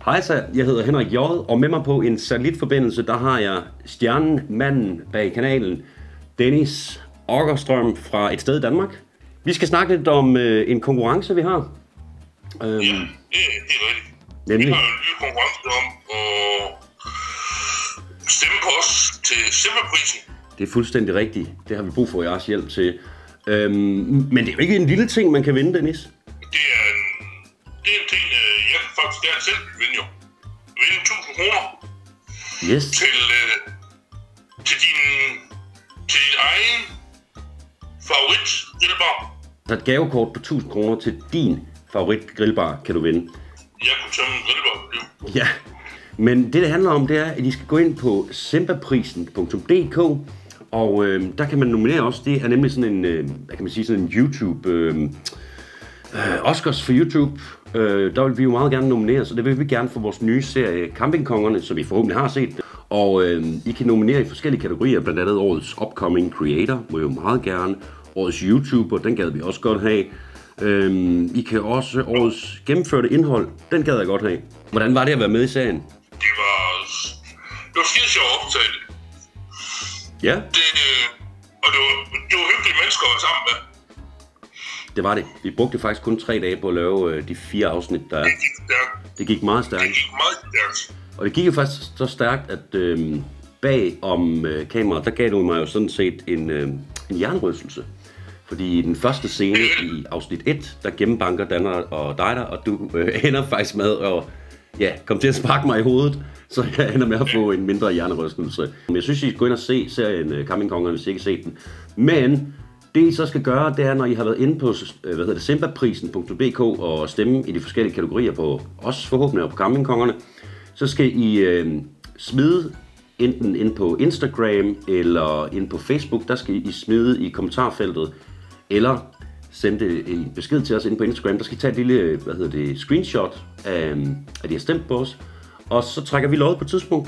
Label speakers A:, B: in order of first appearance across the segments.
A: Hejsa, jeg hedder Henrik J, og med mig på en satellitforbindelse, der har jeg stjernen, manden bag kanalen, Dennis Åkerstrøm fra et sted i Danmark. Vi skal snakke lidt om en konkurrence, vi har.
B: Ja, det er rigtigt.
A: Nemlig.
B: Vi har en ny konkurrence om at stemme på os til Simba-prisen.
A: Det er fuldstændig rigtigt. Det har vi brug for jeres hjælp til. Men det er jo ikke en lille ting, man kan vinde, Dennis.
B: Det er en ting, jeg faktisk gerne selv vil vinde jo. Vinde 1000 kroner.
A: Yes.
B: Til din egen favorit-grillbar.
A: Så et gavekort på 1000 kroner til din favorit-grillbar kan du vinde.
B: Jeg kunne tømme en grillbar.
A: Ja, men det handler om, det er, at I skal gå ind på simbaprisen.dk, og der kan man nominere også. Det er nemlig sådan en, hvad kan man sige, sådan en YouTube, Oscars for YouTube. Der vil vi jo meget gerne nominere, så det vil vi gerne for vores nye serie Campingkongerne, som vi forhåbentlig har set. Og I kan nominere i forskellige kategorier, blandt andet årets Upcoming Creator, må jo meget gerne. Årets YouTuber, den gad vi også godt have. I kan også årets gennemførte indhold, den gad jeg godt have. Hvordan var det at være med i serien?
B: Det var skide sjovt at optage det.
A: Ja.
B: Og det var hyggelige mennesker at være sammen med.
A: Det var det. Vi brugte faktisk kun 3 dage på at lave de 4 afsnit, der er. Det gik meget stærkt. Og det gik jo faktisk så stærkt, at bag om kameraet, der gav du mig jo sådan set en hjernerystelse. Fordi i den første scene i afsnit 1, der gennembanker Danner og dig, og du ender faktisk med at komme til at sparke mig i hovedet, så jeg ender med at få en mindre hjernerystelse. Jeg synes, I skal gå ind og se serien Campingkongerne, hvis I ikke har set den. Men det I så skal gøre, det er, når I har været inde på simbaprisen.dk og stemme i de forskellige kategorier på os forhåbentlig og på Campingkongerne, så skal I smide enten ind på Instagram eller ind på Facebook, der skal I smide i kommentarfeltet, eller sende en besked til os ind på Instagram. Der skal I tage et lille, screenshot af de har stemt på os, og så trækker vi lod på et tidspunkt.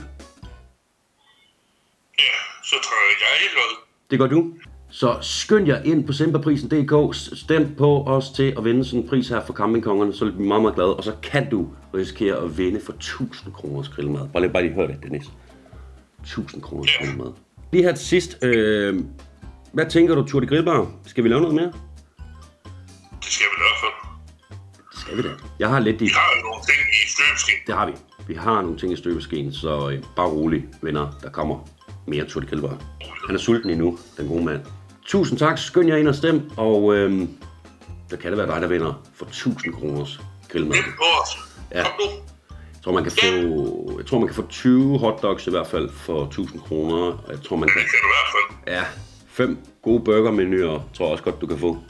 B: Ja, så trækker jeg lod.
A: Det gør du. Så skynd jer ind på simbaprisen.dk, stem på os til at vinde sådan en pris her for Campingkongerne, så er vi meget, meget glade, og så kan du risikere at vinde for 1000 kroners grillmad. Bare lige hør det, Dennis. 1000 kroners grillmad. Lige her til sidst, hvad tænker du, Tour de Grillbar? Skal vi lave noget mere?
B: Det skal vi i hvert fald.
A: Det skal vi da. Jeg har lidt
B: Vi har jo nogle ting i støbeskeen.
A: Det har vi. Vi har nogle ting i støbeskeen, så bare rolig, venner. Der kommer mere Tour de Grillbar. Han er sulten endnu, den gode mand. Tusind tak. Skynd jer ind og stem, og der kan det være dig, der vinder for 1000 kroners grillmad.
B: Stem på os.
A: Ja.
B: Kom nu.
A: Jeg tror, man kan få 20 hotdogs i hvert fald for 1000 kroner. Og jeg tror, man kan...
B: Det kan du i hvert fald.
A: Ja, 5 gode burgermenuer tror jeg også godt, du kan få.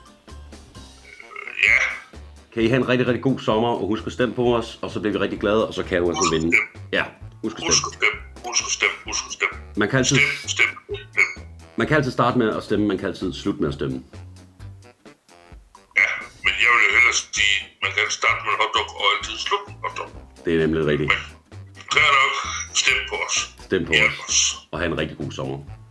B: Ja.
A: Kan I have en rigtig, rigtig god sommer, og husk at stemme på os, og så bliver vi rigtig glade, og så kan du altså vinde. Ja, husk at stemme.
B: Husk at stemme.
A: Man kan altid...
B: Stem.
A: Man kan altid starte med at stemme, man kan altid slutte med at stemme.
B: Ja, men jeg vil jo hellere sige, man kan starte med en hotdog og altid slutte med en hotdog.
A: Det er nemlig rigtigt.
B: Men klar nok, stem på os.
A: Stem på os, og have en rigtig god sommer.